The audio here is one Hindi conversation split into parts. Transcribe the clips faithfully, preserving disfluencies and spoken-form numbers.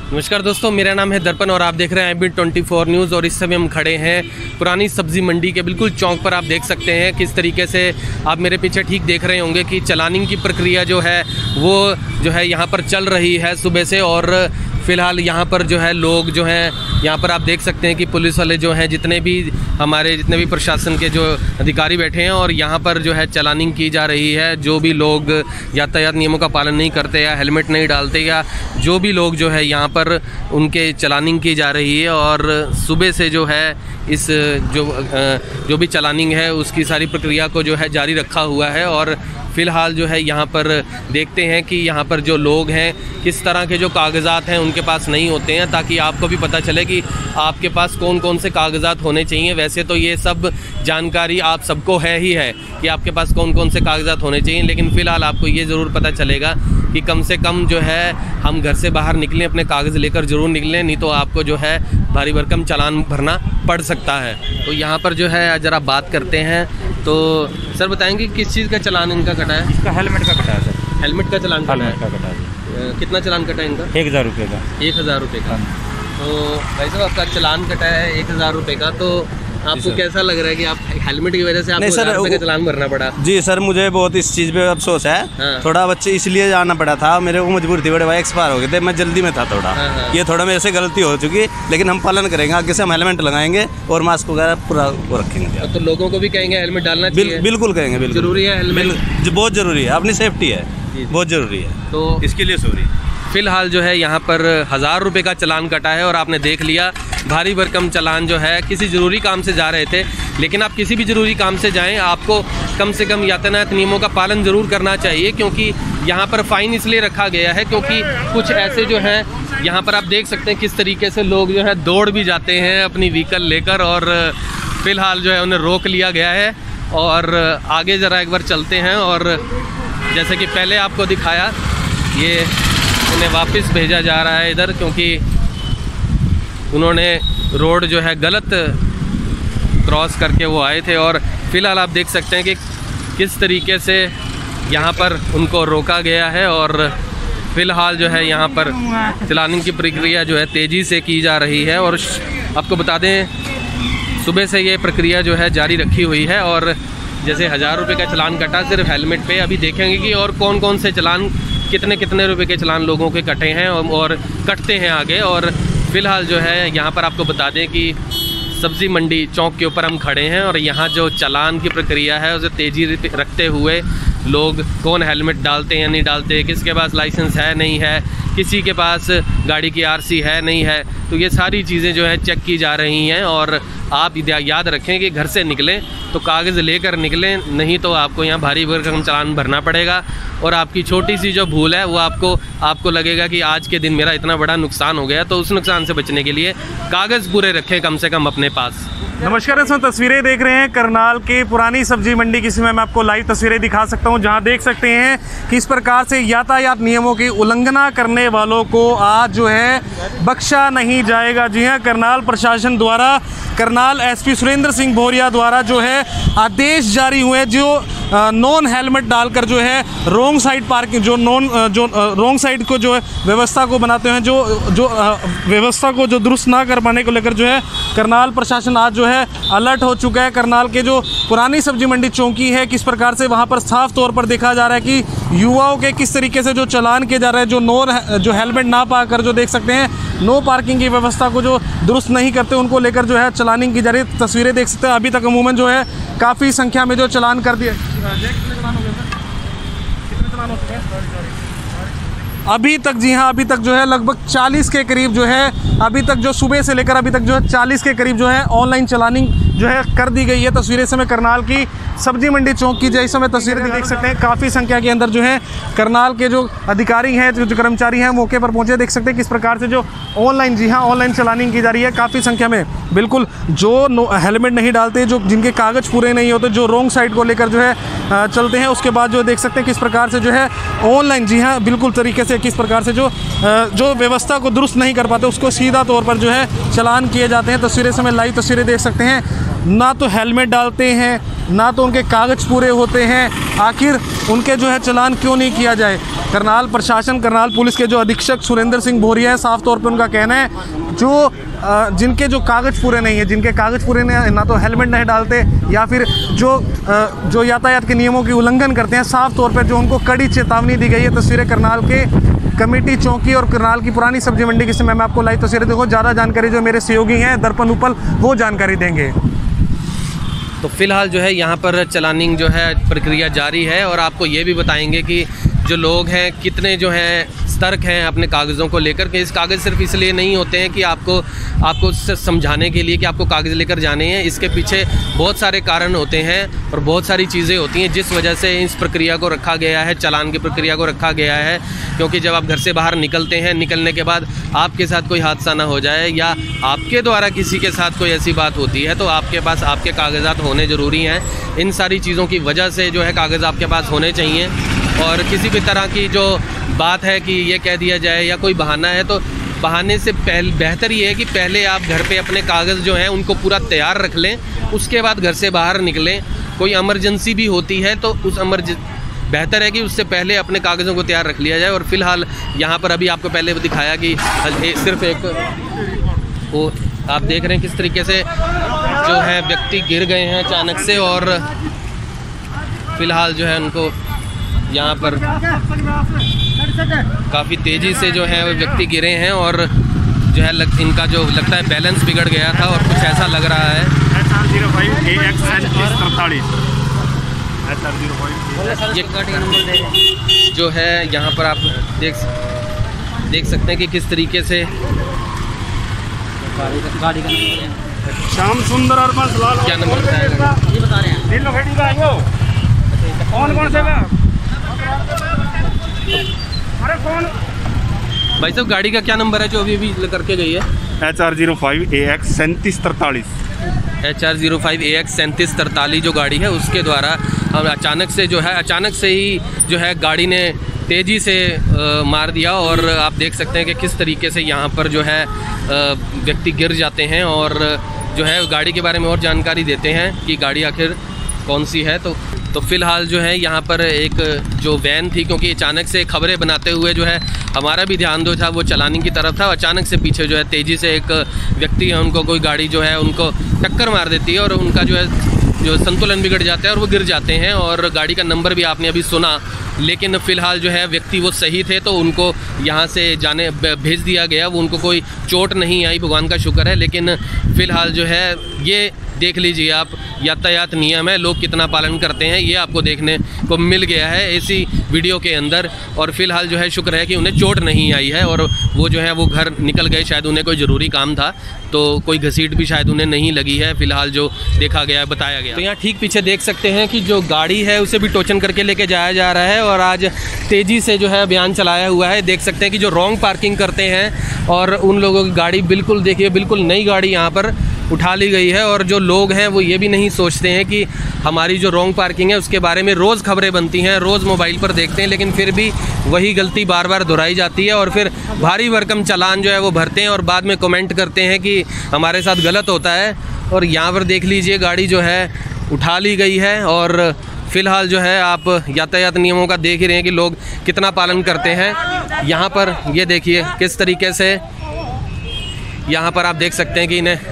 नमस्कार दोस्तों, मेरा नाम है दर्पण और आप देख रहे हैं I B twenty four news. और इस समय हम खड़े हैं पुरानी सब्जी मंडी के बिल्कुल चौक पर। आप देख सकते हैं किस तरीके से आप मेरे पीछे ठीक देख रहे होंगे कि चालानिंग की प्रक्रिया जो है वो जो है यहाँ पर चल रही है सुबह से। और फ़िलहाल यहाँ पर जो है लोग जो हैं यहाँ पर आप देख सकते हैं कि पुलिस वाले जो हैं, जितने भी हमारे जितने भी प्रशासन के जो अधिकारी बैठे हैं और यहाँ पर जो है चालानिंग की जा रही है। जो भी लोग यातायात नियमों का पालन नहीं करते या हेलमेट नहीं डालते या जो भी लोग जो है यहाँ पर उनके चालानिंग की जा रही है। और सुबह से जो है इस जो जो भी चालानिंग है उसकी सारी प्रक्रिया को जो है जारी रखा हुआ है। और फ़िलहाल जो है यहाँ पर देखते हैं कि यहाँ पर जो लोग हैं किस तरह के जो कागज़ात हैं उनके पास नहीं होते हैं, ताकि आपको भी पता चले कि आपके पास कौन कौन से कागज़ात होने चाहिए। वैसे तो ये सब जानकारी आप सबको है ही है कि आपके पास कौन कौन से कागज़ात होने चाहिए, लेकिन फ़िलहाल आपको ये ज़रूर पता चलेगा कि कम से कम जो है हम घर से बाहर निकलें, अपने कागज़ लेकर ज़रूर निकलें, नहीं तो आपको जो है भारी भरकम चालान भरना पड़ सकता है। तो यहाँ पर जो है ज़रा बात करते हैं। तो सर बताएंगे किस चीज़ का चालान इनका कटा है? इसका हेलमेट का कटा है सर। हेलमेट का चालान कटा है? का कटा है। कितना चालान कटा है इनका? एक हज़ार रुपये का। एक हज़ार रुपये का। तो भाई साहब आपका चालान कटा है एक हज़ार रुपये का, तो आपको कैसा लग रहा है कि आप हेलमेट की वजह से आपको हज़ार रुपये का चालान भरना पड़ा? जी सर, मुझे बहुत इस चीज़ पे अफसोस है। हाँ। थोड़ा बच्चे इसलिए जाना पड़ा था, मेरे को मजबूरी थी, बड़े भाई एक्सपायर हो गए थे, मैं जल्दी में था थोड़ा। हाँ हाँ। ये थोड़ा मेरे से गलती हो चुकी, लेकिन हम पालन करेंगे। आगे से हम हेलमेट लगाएंगे और मास्क वगैरह पूरा वो रखेंगे। तो लोगों को भी कहेंगे हेलमेट डालना चाहिए? बिल्कुल कहेंगे, बिल्कुल जरूरी है हेलमेट, बहुत जरूरी है, अपनी सेफ्टी है, बहुत जरूरी है। तो इसके लिए सॉरी। फ़िलहाल जो है यहाँ पर हज़ार रुपये का चालान कटा है और आपने देख लिया भारी भरकम चालान जो है। किसी ज़रूरी काम से जा रहे थे, लेकिन आप किसी भी ज़रूरी काम से जाएं, आपको कम से कम यातायात नियमों का पालन ज़रूर करना चाहिए, क्योंकि यहाँ पर फ़ाइन इसलिए रखा गया है क्योंकि कुछ ऐसे जो हैं यहाँ पर आप देख सकते हैं किस तरीके से लोग जो है दौड़ भी जाते हैं अपनी व्हीकल लेकर। और फ़िलहाल जो है उन्हें रोक लिया गया है। और आगे ज़रा एक बार चलते हैं। और जैसे कि पहले आपको दिखाया, ये उन्हें वापस भेजा जा रहा है इधर, क्योंकि उन्होंने रोड जो है गलत क्रॉस करके वो आए थे। और फ़िलहाल आप देख सकते हैं कि किस तरीके से यहाँ पर उनको रोका गया है। और फ़िलहाल जो है यहाँ पर चालानिंग की प्रक्रिया जो है तेज़ी से की जा रही है। और आपको बता दें सुबह से ये प्रक्रिया जो है जारी रखी हुई है। और जैसे हज़ार रुपये का चालान कटा सिर्फ हेलमेट पे, अभी देखेंगे कि और कौन कौन से चालान, कितने कितने रुपए के चालान लोगों के कटे हैं और कटते हैं आगे। और फ़िलहाल जो है यहाँ पर आपको बता दें कि सब्ज़ी मंडी चौक के ऊपर हम खड़े हैं और यहाँ जो चालान की प्रक्रिया है उसे तेज़ी रखते हुए लोग कौन हेलमेट डालते हैं या नहीं डालते, किसके पास लाइसेंस है नहीं है, किसी के पास गाड़ी की आरसी है नहीं है, तो ये सारी चीज़ें जो है चेक की जा रही हैं। और आप याद रखें कि घर से निकलें तो कागज़ लेकर निकलें, नहीं तो आपको यहाँ भारी भरकम चालान भरना पड़ेगा। और आपकी छोटी सी जो भूल है वो आपको आपको लगेगा कि आज के दिन मेरा इतना बड़ा नुकसान हो गया, तो उस नुकसान से बचने के लिए कागज़ पूरे रखें कम से कम अपने पास। नमस्कार, इसमें तस्वीरें देख रहे हैं करनाल की पुरानी सब्जी मंडी की। इसमें मैं आपको लाइव तस्वीरें दिखा सकता हूं, जहां देख सकते हैं कि इस प्रकार से यातायात नियमों की उल्लंघना करने वालों को आज जो है बख्शा नहीं जाएगा। जी हां, करनाल प्रशासन द्वारा, करनाल एसपी सुरेंद्र सिंह भौरिया द्वारा जो है आदेश जारी हुए, जो नॉन हेलमेट डालकर जो है रोंग साइड पार्किंग, जो नॉन जो रोंग साइड को जो है व्यवस्था को बनाते हैं, जो जो व्यवस्था को जो दुरुस्त ना कर पाने को लेकर जो है करनाल प्रशासन आज जो है अलर्ट हो चुका है। करनाल के जो पुरानी सब्जी मंडी चौकी है, किस प्रकार से वहाँ पर साफ तौर पर देखा जा रहा है कि युवाओं के किस तरीके से जो चालान किए जा रहे हैं, जो नॉन जो हेलमेट ना पाकर जो देख सकते हैं नो पार्किंग की व्यवस्था को जो दुरुस्त नहीं करते, उनको लेकर जो है चालानिंग की जा रही है। तस्वीरें देख सकते हैं, अभी तक अमूमन जो है काफ़ी संख्या में जो चालान कर दिए। अभी तक, जी हाँ, अभी तक जो है लगभग चालीस के करीब जो है अभी तक जो सुबह से लेकर अभी तक जो है चालीस के करीब जो है ऑनलाइन चालानिंग जो है कर दी गई है। तस्वीरें समय करनाल की सब्जी मंडी चौक की जैसे समय तस्वीरें देख सकते हैं, काफ़ी संख्या के अंदर जो है करनाल के जो अधिकारी हैं, जो कर्मचारी हैं मौके पर पहुंचे। देख सकते हैं किस प्रकार से जो ऑनलाइन, जी हाँ, ऑनलाइन चालानिंग की जा रही है काफ़ी संख्या में। बिल्कुल जो हेलमेट नहीं डालते, जो जिनके कागज़ पूरे नहीं होते, जो रोंग साइड को लेकर जो है चलते हैं, उसके बाद जो देख सकते हैं किस प्रकार से जो है ऑनलाइन, जी हाँ, बिल्कुल तरीके से किस प्रकार से जो जो व्यवस्था को दुरुस्त नहीं कर पाते उसको सीधा तौर पर जो है चालान किए जाते हैं। तस्वीरें समय लाइव तस्वीरें देख सकते हैं, ना तो हेलमेट डालते हैं, ना तो उनके कागज़ पूरे होते हैं, आखिर उनके जो है चालान क्यों नहीं किया जाए। करनाल प्रशासन, करनाल पुलिस के जो अधीक्षक सुरेंद्र सिंह भोरिया है, साफ तौर पे उनका कहना है जो जिनके जो कागज़ पूरे नहीं है, जिनके कागज़ पूरे नहीं, ना तो हेलमेट नहीं डालते या फिर जो जो यातायात के नियमों की उल्लंघन करते हैं, साफ तौर पर जो उनको कड़ी चेतावनी दी गई है। तस्वीरें करनाल के कमेटी चौकी और करनाल की पुरानी सब्जी मंडी की समय मैं आपको लाइव तस्वीरें देखो। ज़्यादा जानकारी जो मेरे सहयोगी हैं दर्पण उपल वो जानकारी देंगे। तो फिलहाल जो है यहाँ पर चलानिंग जो है प्रक्रिया जारी है और आपको ये भी बताएंगे कि जो लोग हैं कितने जो हैं सतर्क हैं अपने कागज़ों को लेकर के। इस कागज़ सिर्फ इसलिए नहीं होते हैं कि आपको आपको समझाने के लिए कि आपको कागज़ लेकर जाने हैं, इसके पीछे बहुत सारे कारण होते हैं और बहुत सारी चीज़ें होती हैं जिस वजह से इस प्रक्रिया को रखा गया है, चालान की प्रक्रिया को रखा गया है। क्योंकि जब आप घर से बाहर निकलते हैं, निकलने के बाद आपके साथ कोई हादसा ना हो जाए या आपके द्वारा किसी के साथ कोई ऐसी बात होती है तो आपके पास आपके कागज़ात होने ज़रूरी हैं। इन सारी चीज़ों की वजह से जो है कागज़ आपके पास होने चाहिए और किसी भी तरह की जो बात है कि ये कह दिया जाए या कोई बहाना है तो बहाने से पहले बेहतर ये है कि पहले आप घर पे अपने कागज़ जो हैं उनको पूरा तैयार रख लें, उसके बाद घर से बाहर निकलें। कोई इमरजेंसी भी होती है तो उस इमरज बेहतर है कि उससे पहले अपने कागज़ों को तैयार रख लिया जाए। और फिलहाल यहाँ पर अभी आपको पहले दिखाया कि सिर्फ एक वो आप देख रहे हैं किस तरीके से जो है व्यक्ति गिर गए हैं अचानक से और फिलहाल जो है उनको यहाँ पर काफ़ी तेज़ी से जो है वो व्यक्ति गिरे हैं और जो है लग, इनका जो लगता है बैलेंस बिगड़ गया था और कुछ ऐसा लग रहा है। ये जो है यहाँ पर आप देख देख सकते हैं कि किस तरीके से गाड़ी का नंबर श्याम सुंदर और लाल क्या नंबर बताएगा ये बता रहे हैं कौन कौन से अरे कौन भाई साहब गाड़ी का क्या नंबर है जो अभी अभी करके गई है? H R zero five A X सैंतीस तरतालीस H R zero five A X सैंतीस तरतालीस जो गाड़ी है उसके द्वारा हम अचानक से जो है अचानक से ही जो है गाड़ी ने तेज़ी से आ, मार दिया और आप देख सकते हैं कि किस तरीके से यहाँ पर जो है व्यक्ति गिर जाते हैं और जो है गाड़ी के बारे में और जानकारी देते हैं कि गाड़ी आखिर कौन सी है। तो तो फिलहाल जो है यहाँ पर एक जो वैन थी, क्योंकि अचानक से खबरें बनाते हुए जो है हमारा भी ध्यान जो था वो चलानी की तरफ था, अचानक से पीछे जो है तेज़ी से एक व्यक्ति है उनको कोई गाड़ी जो है उनको टक्कर मार देती है और उनका जो है जो संतुलन बिगड़ जाता है और वो गिर जाते हैं। और गाड़ी का नंबर भी आपने अभी सुना, लेकिन फ़िलहाल जो है व्यक्ति वो सही थे तो उनको यहाँ से जाने भेज दिया गया। वो उनको कोई चोट नहीं आई, भगवान का शुक्र है। लेकिन फ़िलहाल जो है ये देख लीजिए आप, यातायात नियम है, लोग कितना पालन करते हैं ये आपको देखने को मिल गया है इसी वीडियो के अंदर। और फिलहाल जो है शुक्र है कि उन्हें चोट नहीं आई है और वो जो है वो घर निकल गए। शायद उन्हें कोई ज़रूरी काम था तो कोई घसीट भी शायद उन्हें नहीं लगी है, फिलहाल जो देखा गया बताया गया। तो यहाँ ठीक पीछे देख सकते हैं कि जो गाड़ी है उसे भी टोचन करके लेके जाया जा रहा है और आज तेज़ी से जो है अभियान चलाया हुआ है। देख सकते हैं कि जो रॉन्ग पार्किंग करते हैं और उन लोगों की गाड़ी बिल्कुल देखिए बिल्कुल नई गाड़ी यहाँ पर उठा ली गई है। और जो लोग हैं वो ये भी नहीं सोचते हैं कि हमारी जो रॉन्ग पार्किंग है उसके बारे में रोज़ खबरें बनती हैं, रोज़ मोबाइल पर देखते हैं, लेकिन फिर भी वही गलती बार बार दोहराई जाती है और फिर भारी भरकम चालान जो है वो भरते हैं और बाद में कमेंट करते हैं कि हमारे साथ गलत होता है। और यहाँ पर देख लीजिए गाड़ी जो है उठा ली गई है और फ़िलहाल जो है आप यातायात नियमों का देख ही रहे हैं कि लोग कितना पालन करते हैं। यहाँ पर ये देखिए किस तरीके से यहाँ पर आप देख सकते हैं कि इन्हें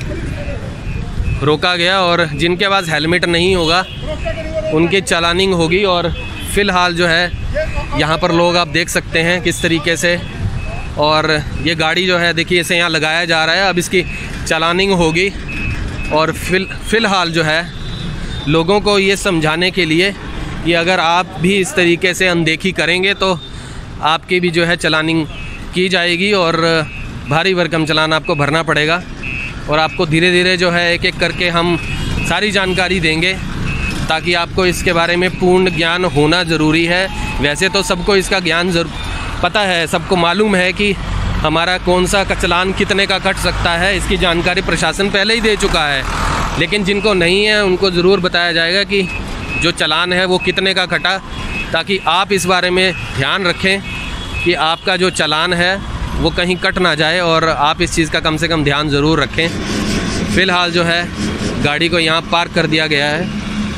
रोका गया और जिनके पास हेलमेट नहीं होगा उनकी चालानिंग होगी। और फ़िलहाल जो है यहाँ पर लोग आप देख सकते हैं किस तरीके से, और ये गाड़ी जो है देखिए इसे यहाँ लगाया जा रहा है, अब इसकी चालानिंग होगी। और फिल फ़िलहाल जो है लोगों को ये समझाने के लिए कि अगर आप भी इस तरीके से अनदेखी करेंगे तो आपकी भी जो है चालानिंग की जाएगी और भारी भरकम चालान आपको भरना पड़ेगा। और आपको धीरे धीरे जो है एक एक करके हम सारी जानकारी देंगे ताकि आपको इसके बारे में पूर्ण ज्ञान होना ज़रूरी है। वैसे तो सबको इसका ज्ञान जरूर पता है, सबको मालूम है कि हमारा कौन सा चालान कितने का कट सकता है, इसकी जानकारी प्रशासन पहले ही दे चुका है। लेकिन जिनको नहीं है उनको ज़रूर बताया जाएगा कि जो चालान है वो कितने का कटा, ताकि आप इस बारे में ध्यान रखें कि आपका जो चालान है वो कहीं कट ना जाए और आप इस चीज़ का कम से कम ध्यान ज़रूर रखें। फ़िलहाल जो है गाड़ी को यहाँ पार्क कर दिया गया है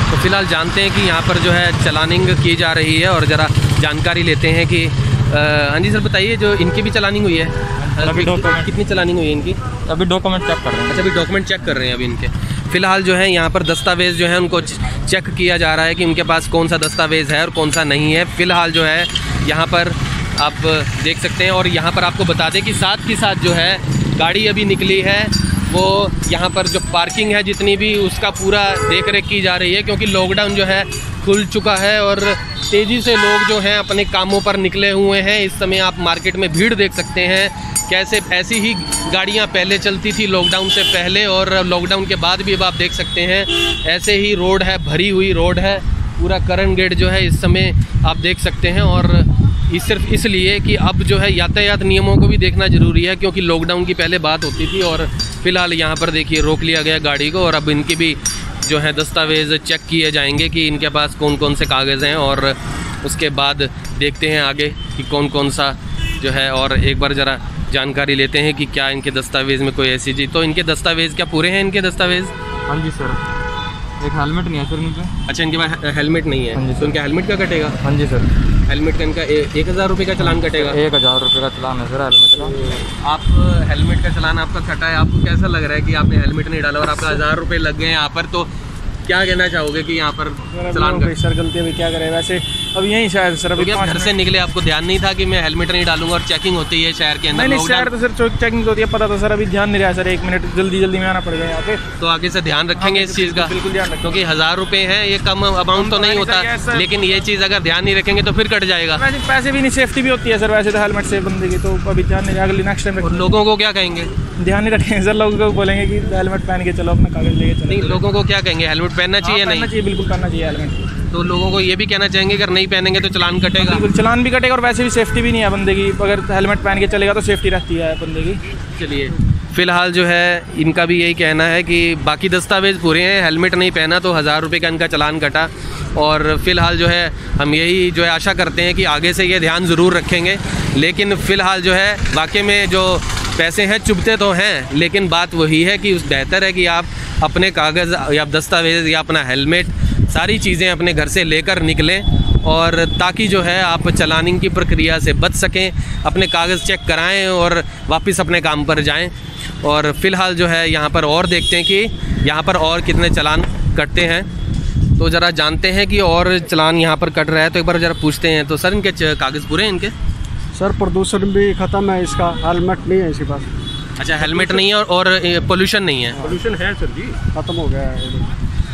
तो फ़िलहाल जानते हैं कि यहाँ पर जो है चलानिंग की जा रही है और ज़रा जानकारी लेते हैं कि हाँ जी सर बताइए, जो इनकी भी चलानिंग हुई है, अभी डॉक्यूमेंट कितनी चलानिंग हुई है इनकी? अभी डॉक्यूमेंट चेक कर रहे हैं। अच्छा, अभी डॉक्यूमेंट चेक कर रहे हैं अभी इनके। फ़िलहाल जो है यहाँ पर दस्तावेज़ जो है उनको चेक किया जा रहा है कि उनके पास कौन सा दस्तावेज़ है और कौन सा नहीं है। फ़िलहाल जो है यहाँ पर आप देख सकते हैं। और यहाँ पर आपको बता दें कि साथ ही साथ जो है गाड़ी अभी निकली है वो यहाँ पर जो पार्किंग है जितनी भी उसका पूरा देख रेख की जा रही है, क्योंकि लॉकडाउन जो है खुल चुका है और तेज़ी से लोग जो हैं अपने कामों पर निकले हुए हैं। इस समय आप मार्केट में भीड़ देख सकते हैं कैसे ऐसी ही गाड़ियां पहले चलती थी लॉकडाउन से पहले, और लॉकडाउन के बाद भी अब आप देख सकते हैं ऐसे ही रोड है, भरी हुई रोड है। पूरा करण गेट जो है इस समय आप देख सकते हैं। और इस सिर्फ इसलिए कि अब जो है यातायात नियमों को भी देखना ज़रूरी है, क्योंकि लॉकडाउन की पहले बात होती थी और फ़िलहाल यहाँ पर देखिए रोक लिया गया गाड़ी को। और अब इनकी भी जो है दस्तावेज़ चेक किए जाएंगे कि इनके पास कौन कौन से कागज़ हैं, और उसके बाद देखते हैं आगे कि कौन कौन सा जो है। और एक बार ज़रा जानकारी लेते हैं कि क्या इनके दस्तावेज़ में कोई ऐसी चीज़, तो इनके दस्तावेज़ क्या पूरे हैं इनके दस्तावेज़? हाँ जी सर, एक हेलमेट नहीं है सर इनके। अच्छा, इनके पास हेलमेट नहीं हाँ जी है, तो इनका हेलमेट का कटेगा? हाँ जी सर, हेलमेट का इनका ए, एक हज़ार रुपये का चालान कटेगा। एक हज़ार रुपये का चालान है सर हेलमेट का। आप हेलमेट का चालान आपका कटा है, आपको कैसा लग रहा है कि आपने हेलमेट नहीं डाला और आपका हज़ार रुपये लग गए हैं यहाँ पर, तो क्या कहना चाहोगे कि यहाँ पर चालान का? सर गलती अभी क्या करें, वैसे अब यहीं शायद सर अभी घर से निकले आपको ध्यान नहीं था कि मैं हेलमेट नहीं डालूंगा और चेकिंग होती है शहर के अंदर? नहीं शहर तो सर चेकिंग होती है, पता तो सर अभी ध्यान नहीं रहा सर, एक मिनट जल्दी जल्दी में आना पड़ेगा यहाँ पे। तो आगे से ध्यान रखेंगे इस चीज़ का, बिल्कुल ध्यान रखेंगे, क्योंकि हज़ार रुपये है, ये कम अमाउंट तो नहीं होता, लेकिन ये चीज़ अगर ध्यान नहीं रखेंगे तो फिर कट जाएगा। वैसे पैसे भी नहीं, सेफ्टी भी होती है सर वैसे तो हेलमेट से बंदे की, तो अभी ध्यान नहीं, अगले नेक्स्ट टाइम और लोगों को क्या कहेंगे? ध्यान नहीं रखेंगे सर, लोगों को बोलेंगे कि हेलमेट पहन के चलो, अपना कागज लेके चलो। नहीं, लोगों को क्या कहेंगे, हेलमेट पहनना चाहिए? नहीं चाहिए, बिल्कुल पहनना चाहिए हेलमेट। तो लोगों को ये भी कहना चाहेंगे अगर नहीं पहनेंगे तो चालान कटेगा? बिल्कुल चालान भी कटेगा, और वैसे भी सेफ्टी भी नहीं है बंदे की, अगर हेलमेट पहन के चलेगा तो सेफ्टी रहती है बंदे की। चलिए, फ़िलहाल जो है इनका भी यही कहना है कि बाकी दस्तावेज़ पूरे हैं, हेलमेट नहीं पहना तो हज़ार रुपये का इनका चालान कटा। और फ़िलहाल जो है हम यही जो है आशा करते हैं कि आगे से ये ध्यान ज़रूर रखेंगे। लेकिन फ़िलहाल जो है वाकई में जो पैसे हैं चुभते तो हैं, लेकिन बात वही है कि उस बेहतर है कि आप अपने कागज़ या दस्तावेज़ या अपना हेलमेट सारी चीज़ें अपने घर से लेकर निकलें, और ताकि जो है आप चलानिंग की प्रक्रिया से बच सकें, अपने कागज़ चेक कराएं और वापस अपने काम पर जाएं। और फ़िलहाल जो है यहाँ पर और देखते हैं कि यहाँ पर और कितने चालान कटते हैं, तो ज़रा जानते हैं कि और चालान यहाँ पर कट रहा है, तो एक बार ज़रा पूछते हैं। तो सर इनके कागज़ पूरे हैं इनके? सर प्रदूषण भी ख़त्म है, इसका हेलमेट नहीं है इसके पास। अच्छा, हेलमेट नहीं है और, और पोल्यूशन नहीं है? पोल्यूशन है सर जी, ख़त्म हो गया है।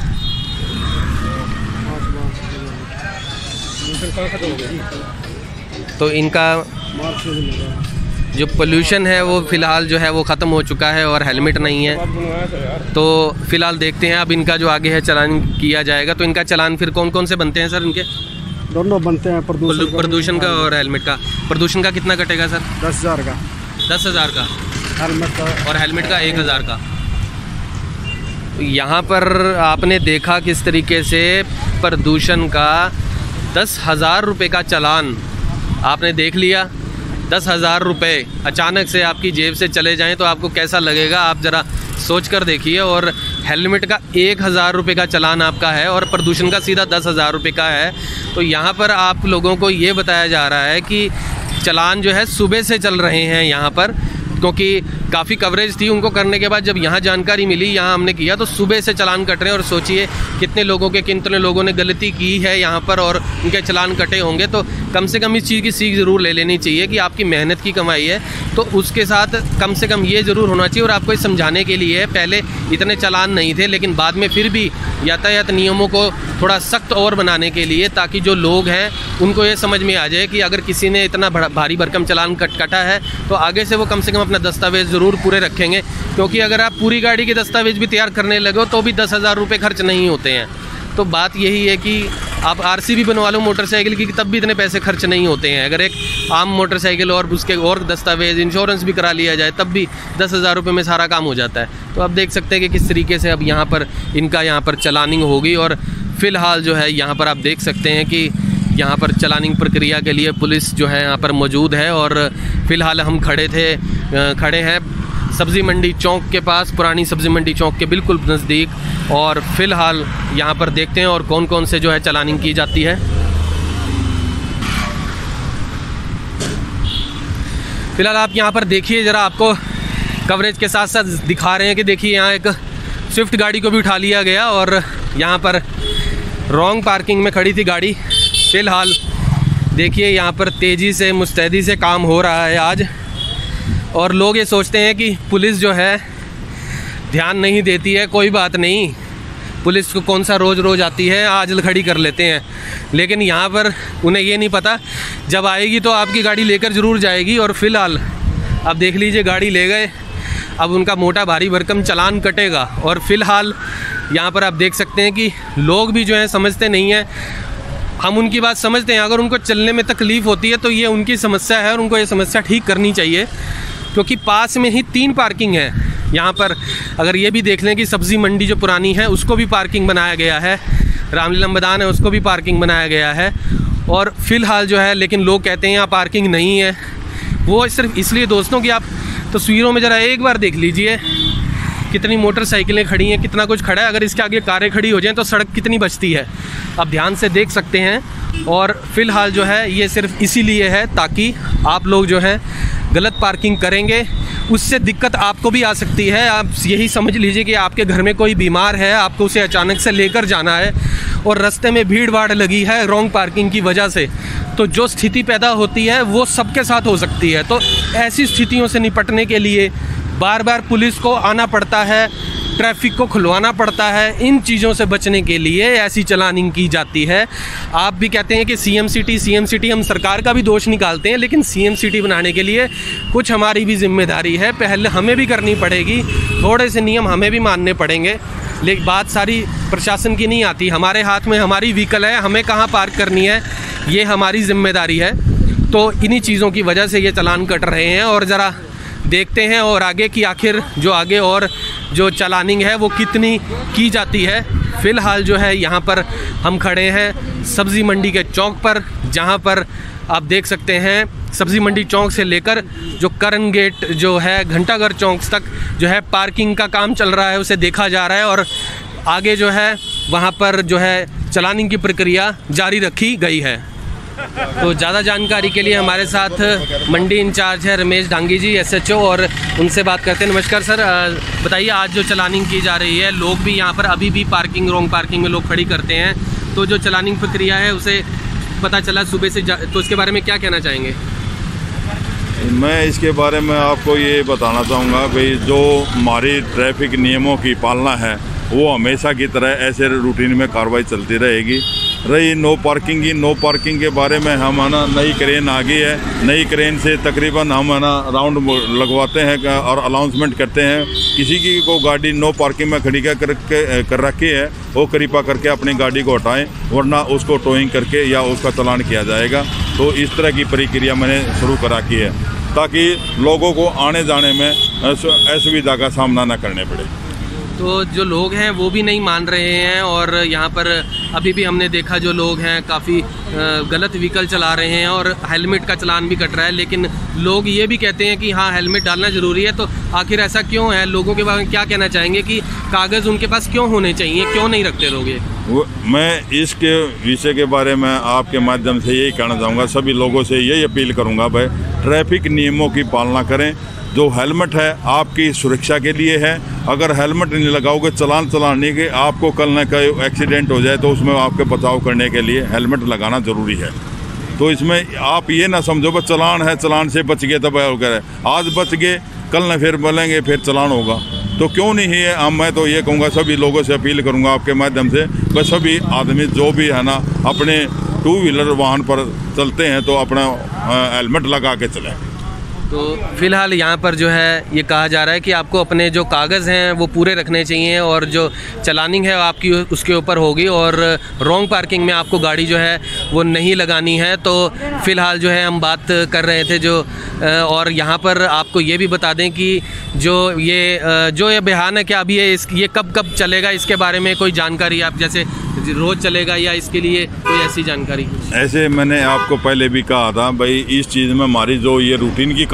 तो इनका जो पोल्यूशन है वो फ़िलहाल जो है वो ख़त्म हो चुका है और हेलमेट नहीं है। तो फ़िलहाल देखते हैं अब इनका जो आगे है चालान किया जाएगा। तो इनका चालान फिर कौन कौन से बनते हैं सर इनके? दोनों बनते हैं, प्रदूषण प्रदूषण का और हेलमेट का। प्रदूषण का कितना कटेगा सर? दस हज़ार का दस हज़ार का हेलमेट का, और हेलमेट का एक हज़ार का। यहाँ पर आपने देखा किस तरीके से प्रदूषण का दस हज़ार रुपये का चालान आपने देख लिया। दस हज़ार रुपये अचानक से आपकी जेब से चले जाएं तो आपको कैसा लगेगा, आप ज़रा सोच कर देखिए। और हेलमेट का एक हज़ार रुपये का चालान आपका है और प्रदूषण का सीधा दस हज़ार रुपये का है। तो यहाँ पर आप लोगों को ये बताया जा रहा है कि चालान जो है सुबह से चल रहे हैं यहाँ पर, क्योंकि काफ़ी कवरेज थी उनको करने के बाद जब यहाँ जानकारी मिली, यहाँ हमने किया, तो सुबह से चालान कट रहे हैं। और सोचिए कितने लोगों के कितने लोगों ने गलती की है यहाँ पर और उनके चालान कटे होंगे। तो कम से कम इस चीज़ की सीख ज़रूर ले लेनी चाहिए कि आपकी मेहनत की कमाई है, तो उसके साथ कम से कम ये ज़रूर होना चाहिए। और आपको ये समझाने के लिए पहले इतने चालान नहीं थे, लेकिन बाद में फिर भी यातायात नियमों को थोड़ा सख्त और बनाने के लिए, ताकि जो लोग हैं उनको ये समझ में आ जाए कि अगर किसी ने इतना भारी भरकम चालान कट कटा है तो आगे से वो कम से कम अपना दस्तावेज़ ज़रूर पूरे रखेंगे। क्योंकि अगर आप पूरी गाड़ी के दस्तावेज़ भी तैयार करने लगो तो भी दस हज़ार रुपये खर्च नहीं होते हैं। तो बात यही है कि आप आरसी भी बनवा लो मोटरसाइकिल की, तब भी इतने पैसे खर्च नहीं होते हैं। अगर एक आम मोटरसाइकिल और उसके और दस्तावेज़ इंश्योरेंस भी करा लिया जाए तब भी दस हज़ार रुपये में सारा काम हो जाता है। तो आप देख सकते हैं कि किस तरीके से अब यहाँ पर इनका यहाँ पर चालानिंग होगी। और फ़िलहाल जो है यहाँ पर आप देख सकते हैं कि यहाँ पर चालानिंग प्रक्रिया के लिए पुलिस जो है यहाँ पर मौजूद है। और फ़िलहाल हम खड़े थे खड़े हैं सब्ज़ी मंडी चौक के पास, पुरानी सब्ज़ी मंडी चौक के बिल्कुल नज़दीक। और फ़िलहाल यहाँ पर देखते हैं और कौन कौन से जो है चलानिंग की जाती है। फ़िलहाल आप यहाँ पर देखिए ज़रा, आपको कवरेज के साथ साथ दिखा रहे हैं कि देखिए यहाँ एक स्विफ्ट गाड़ी को भी उठा लिया गया और यहाँ पर रॉन्ग पार्किंग में खड़ी थी गाड़ी। फ़िलहाल देखिए यहाँ पर तेज़ी से मुस्तैदी से काम हो रहा है आज, और लोग ये सोचते हैं कि पुलिस जो है ध्यान नहीं देती है। कोई बात नहीं, पुलिस को कौन सा रोज़ रोज़ आती है, आज खड़ी कर लेते हैं। लेकिन यहाँ पर उन्हें ये नहीं पता, जब आएगी तो आपकी गाड़ी लेकर ज़रूर जाएगी। और फ़िलहाल आप देख लीजिए, गाड़ी ले गए, अब उनका मोटा भारी भरकम चालान कटेगा। और फ़िलहाल यहाँ पर आप देख सकते हैं कि लोग भी जो हैं समझते नहीं हैं। हम उनकी बात समझते हैं, अगर उनको चलने में तकलीफ़ होती है तो ये उनकी समस्या है और उनको ये समस्या ठीक करनी चाहिए, क्योंकि पास में ही तीन पार्किंग है। यहाँ पर अगर ये भी देख लें कि सब्ज़ी मंडी जो पुरानी है उसको भी पार्किंग बनाया गया है, रामलीला मैदान है उसको भी पार्किंग बनाया गया है। और फ़िलहाल जो है, लेकिन लोग कहते हैं यहाँ पार्किंग नहीं है। वो सिर्फ इसलिए दोस्तों कि आप तस्वीरों में ज़रा एक बार देख लीजिए कितनी मोटरसाइकिलें खड़ी हैं, कितना कुछ खड़ा है। अगर इसके आगे कारें खड़ी हो जाएं तो सड़क कितनी बचती है, आप ध्यान से देख सकते हैं। और फ़िलहाल जो है ये सिर्फ इसीलिए है ताकि आप लोग जो है गलत पार्किंग करेंगे, उससे दिक्कत आपको भी आ सकती है। आप यही समझ लीजिए कि आपके घर में कोई बीमार है, आपको उसे अचानक से लेकर जाना है और रास्ते में भीड़ भाड़ लगी है रॉन्ग पार्किंग की वजह से, तो जो स्थिति पैदा होती है वो सबके साथ हो सकती है। तो ऐसी स्थितियों से निपटने के लिए बार बार पुलिस को आना पड़ता है, ट्रैफिक को खुलवाना पड़ता है। इन चीज़ों से बचने के लिए ऐसी चलानिंग की जाती है। आप भी कहते हैं कि सीएम सिटी सीएम सिटी, हम सरकार का भी दोष निकालते हैं, लेकिन सीएम सिटी बनाने के लिए कुछ हमारी भी जिम्मेदारी है, पहले हमें भी करनी पड़ेगी, थोड़े से नियम हमें भी मानने पड़ेंगे। लेकिन बात सारी प्रशासन की नहीं आती, हमारे हाथ में हमारी व्हीकल है, हमें कहाँ पार्क करनी है ये हमारी जिम्मेदारी है। तो इन्हीं चीज़ों की वजह से ये चालान कट रहे हैं। और ज़रा देखते हैं और आगे की आखिर जो आगे और जो चालानिंग है वो कितनी की जाती है। फ़िलहाल जो है यहाँ पर हम खड़े हैं सब्ज़ी मंडी के चौक पर, जहाँ पर आप देख सकते हैं सब्ज़ी मंडी चौक से लेकर जो करण गेट जो है घंटाघर चौक तक जो है पार्किंग का काम चल रहा है, उसे देखा जा रहा है। और आगे जो है वहाँ पर जो है चालानिंग की प्रक्रिया जारी रखी गई है। तो ज़्यादा जानकारी के लिए हमारे साथ मंडी इंचार्ज है रमेश डांगी जी, एसएचओ, और उनसे बात करते हैं। नमस्कार सर, बताइए आज जो चलानिंग की जा रही है, लोग भी यहाँ पर अभी भी पार्किंग रॉन्ग पार्किंग में लोग खड़ी करते हैं, तो जो चलानिंग प्रक्रिया है उसे पता चला सुबह से, तो इसके बारे में क्या कहना चाहेंगे? मैं इसके बारे में आपको ये बताना चाहूँगा भाई, जो हमारी ट्रैफिक नियमों की पालना है वो हमेशा की तरह ऐसे रूटीन में कार्रवाई चलती रहेगी। रही नो पार्किंग की, नो पार्किंग के बारे में हम है ना नई क्रेन आ गई है, नई क्रेन से तकरीबन हम है ना राउंड लगवाते हैं और अनाउंसमेंट करते हैं। किसी की को गाड़ी नो पार्किंग में खड़ी कर, कर रखी है वो कृपा करके अपनी गाड़ी को हटाएं, वरना उसको टोइंग करके या उसका चालान किया जाएगा। तो इस तरह की प्रक्रिया मैंने शुरू करा की है ताकि लोगों को आने जाने में असुविधा का सामना न करने पड़े। तो जो लोग हैं वो भी नहीं मान रहे हैं, और यहाँ पर अभी भी हमने देखा जो लोग हैं काफ़ी गलत व्हीकल चला रहे हैं और हेलमेट का चालान भी कट रहा है। लेकिन लोग ये भी कहते हैं कि हाँ हेलमेट डालना ज़रूरी है, तो आखिर ऐसा क्यों है? लोगों के बारे में क्या कहना चाहेंगे कि कागज़ उनके पास क्यों होने चाहिए, क्यों नहीं रखते लोग ये? वो मैं इसके विषय के बारे में आपके माध्यम से यही कहना चाहूँगा, सभी लोगों से यही अपील करूँगा भाई, ट्रैफिक नियमों की पालना करें। जो हेलमेट है आपकी सुरक्षा के लिए है, अगर हेलमेट नहीं लगाओगे चालान चलाने के, आपको कल न कहीं एक्सीडेंट हो जाए तो उसमें आपके बचाव करने के लिए हेलमेट लगाना ज़रूरी है। तो इसमें आप ये ना समझो बस चालान है, चालान से बच गए तब वगैरह, आज बच गए कल न फिर बोलेंगे फिर चालान होगा, तो क्यों नहीं है। अब मैं तो ये कहूँगा, सभी लोगों से अपील करूँगा आपके माध्यम से, बस सभी आदमी जो भी है ना अपने टू व्हीलर वाहन पर चलते हैं तो अपना हेलमेट लगा के चलें। तो फ़िलहाल यहाँ पर जो है ये कहा जा रहा है कि आपको अपने जो कागज़ हैं वो पूरे रखने चाहिए, और जो चलानिंग है आपकी उसके ऊपर होगी, और रॉन्ग पार्किंग में आपको गाड़ी जो है वो नहीं लगानी है। तो फ़िलहाल जो है हम बात कर रहे थे जो, और यहाँ पर आपको ये भी बता दें कि जो ये जो ये बयान है क्या अभी ये इस ये कब कब चलेगा, इसके बारे में कोई जानकारी आप, जैसे रोज़ चलेगा या इसके लिए कोई ऐसी जानकारी? ऐसे मैंने आपको पहले भी कहा था भाई, इस चीज़ में हमारी जो ये रूटीन की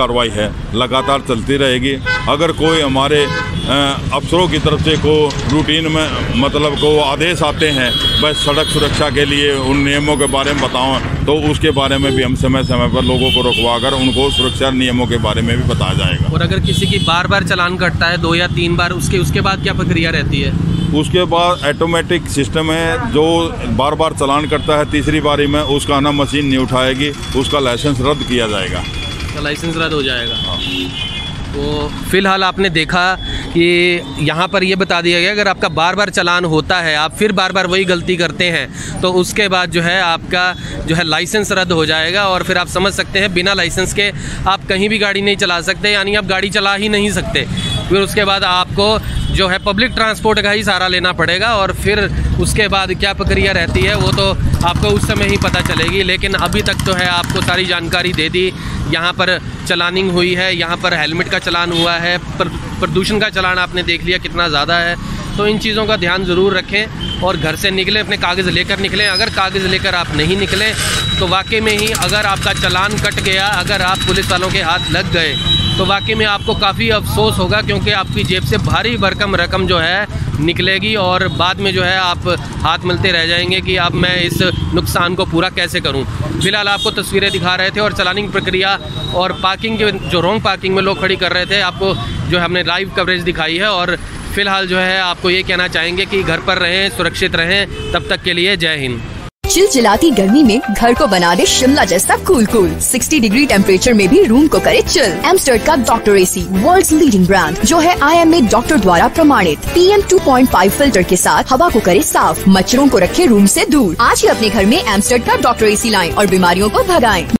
कार्रवाई है लगातार चलती रहेगी। अगर कोई हमारे अफसरों की तरफ से को रूटीन में मतलब को आदेश आते हैं बस सड़क सुरक्षा के लिए उन नियमों के बारे में बताओ, तो उसके बारे में भी हम समय समय पर लोगों को रुकवा कर उनको सुरक्षा नियमों के बारे में भी बताया जाएगा। और अगर किसी की बार बार चालान कटता है दो या तीन बार, उसके उसके बाद क्या प्रक्रिया रहती है? उसके बाद ऑटोमेटिक सिस्टम है, जो बार बार चालान करता है तीसरी बारी में उसका ना मशीन नहीं उठाएगी, उसका लाइसेंस रद्द किया जाएगा। लाइसेंस रद्द हो जाएगा। तो फिलहाल आपने देखा कि यहाँ पर ये बता दिया गया अगर आपका बार बार चालान होता है, आप फिर बार बार वही गलती करते हैं, तो उसके बाद जो है आपका जो है लाइसेंस रद्द हो जाएगा और फिर आप समझ सकते हैं बिना लाइसेंस के आप कहीं भी गाड़ी नहीं चला सकते, यानी आप गाड़ी चला ही नहीं सकते। फिर उसके बाद आपको जो है पब्लिक ट्रांसपोर्ट का ही सहारा लेना पड़ेगा और फिर उसके बाद क्या प्रक्रिया रहती है वो तो आपको उस समय ही पता चलेगी। लेकिन अभी तक तो है आपको सारी जानकारी दे दी। यहाँ पर चलानिंग हुई है, यहाँ पर हेलमेट का चलान हुआ है, प्रदूषण का चलान आपने देख लिया कितना ज़्यादा है। तो इन चीज़ों का ध्यान ज़रूर रखें और घर से निकलें अपने कागज़ लेकर निकलें। अगर कागज़ लेकर आप नहीं निकलें तो वाकई में ही अगर आपका चालान कट गया, अगर आप पुलिस वालों के हाथ लग गए तो वाकई में आपको काफ़ी अफसोस होगा, क्योंकि आपकी जेब से भारी भरकम रकम जो है निकलेगी और बाद में जो है आप हाथ मिलते रह जाएंगे कि अब मैं इस नुकसान को पूरा कैसे करूं। फिलहाल आपको तस्वीरें दिखा रहे थे और चलानिंग प्रक्रिया और पार्किंग के जो रॉन्ग पार्किंग में लोग खड़ी कर रहे थे, आपको जो है हमने लाइव कवरेज दिखाई है। और फिलहाल जो है आपको ये कहना चाहेंगे कि घर पर रहें, सुरक्षित रहें। तब तक के लिए जय हिंद। चिलचिलाती गर्मी में घर को बना दे शिमला जैसा कूल कूल। साठ डिग्री टेम्परेचर में भी रूम को करे चिल। एमस्टर्ड का doctor AC world's leading brand जो है आई एम ए डॉक्टर द्वारा प्रमाणित। P M two point five filter के साथ हवा को करे साफ, मच्छरों को रखे रूम से दूर। आज ही अपने घर में एमस्टर्ड का डॉक्टर एसी लाएं और बीमारियों को भगाएं।